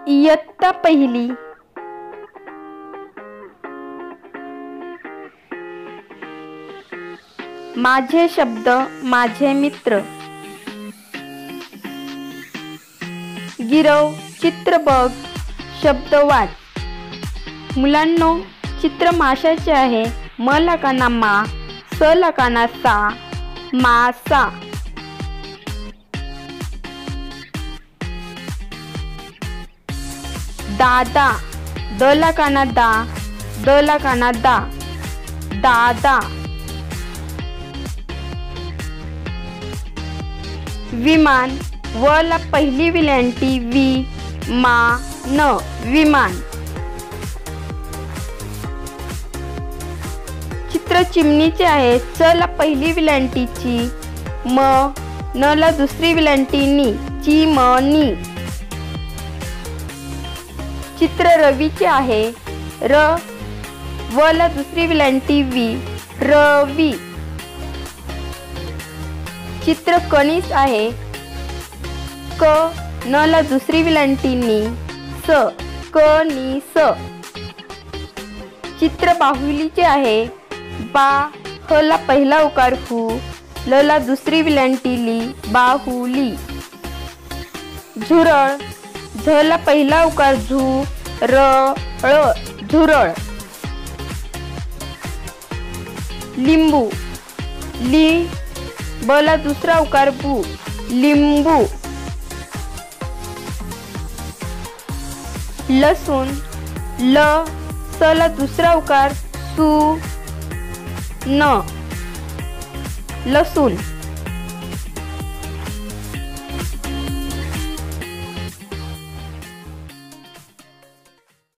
इयत्ता पहिली. माझे शब्द माझे मित्र. गिरव चित्र बघ, शब्द वाच. मुलांनो, चित्र माशाचे आहे. म ला काना मा, स ला काना सा, मासा. दादा, द ला काना दा, द ला काना दा, दादा. विमान, व ला पहिली विलांटी वि, मा न, विमान. चित्र चिमणीचे आहे. च ला पहिली विलांटी ची, म न ला दुसरी विलांटी नी, चिमणी. चित्र रवीचे आहे. र व ला दुसरी विलांटी वि, रवी. चित्र कणीस आहे. क न ला दुसरी विलांटी नी, स, कणीस. चित्र बाहुलीचे आहे. बा ह ला पहिला उकार हु, ल ला दुसरी विलांटी ली, बाहुली. झुरळ, झ ला पहिला उकार झु, र ळ, झुरळ. लिंबू, ली ब ला दुसरा उकार बु, लिंबू. लसूण, ल स ला दुसरा उकार सु, न, लसूण.